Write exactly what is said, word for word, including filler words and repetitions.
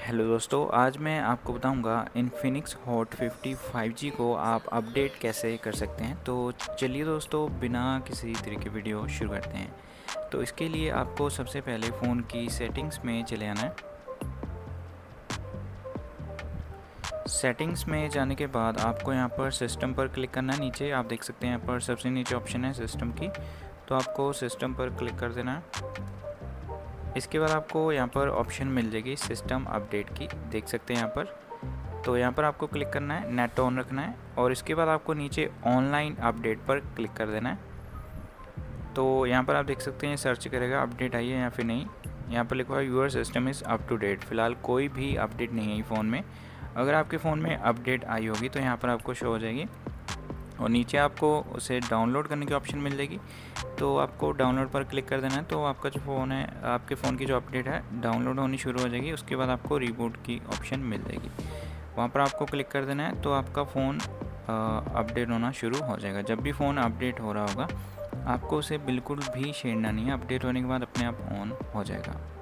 Hello दोस्तों, आज मैं आपको बताऊंगा Infinix hot fifty five G को आप अपडेट कैसे कर सकते हैं। तो चलिए दोस्तों, बिना किसी तरह की वीडियो शुरू करते हैं। तो इसके लिए आपको सबसे पहले फ़ोन की सेटिंग्स में चले आना है। सेटिंग्स में जाने के बाद आपको यहाँ पर सिस्टम पर क्लिक करना है। नीचे आप देख सकते हैं, यहाँ पर सबसे नीचे ऑप्शन है सिस्टम की, तो आपको सिस्टम पर क्लिक कर देना है। इसके बाद आपको यहाँ पर ऑप्शन मिल जाएगी सिस्टम अपडेट की, देख सकते हैं यहाँ पर। तो यहाँ पर आपको क्लिक करना है, नेट ऑन रखना है और इसके बाद आपको नीचे ऑनलाइन अपडेट पर क्लिक कर देना है। तो यहाँ पर आप देख सकते हैं सर्च करेगा अपडेट आई है या फिर नहीं। यहाँ पर लिखा है your system is up to date. फ़िलहाल कोई भी अपडेट नहीं है फ़ोन में। अगर आपके फ़ोन में अपडेट आई होगी तो यहाँ पर आपको शो हो जाएगी और नीचे आपको उसे डाउनलोड करने की ऑप्शन मिल जाएगी। तो आपको डाउनलोड पर क्लिक कर देना है। तो आपका जो फ़ोन है, आपके फ़ोन की जो अपडेट है डाउनलोड होनी शुरू हो जाएगी। उसके बाद आपको रिबूट की ऑप्शन मिल जाएगी, वहाँ पर आपको क्लिक कर देना है। तो आपका फ़ोन अपडेट होना शुरू हो जाएगा। जब भी फ़ोन अपडेट हो रहा होगा आपको उसे बिल्कुल भी छेड़ना नहीं है, अपडेट होने के बाद अपने आप ऑन हो जाएगा।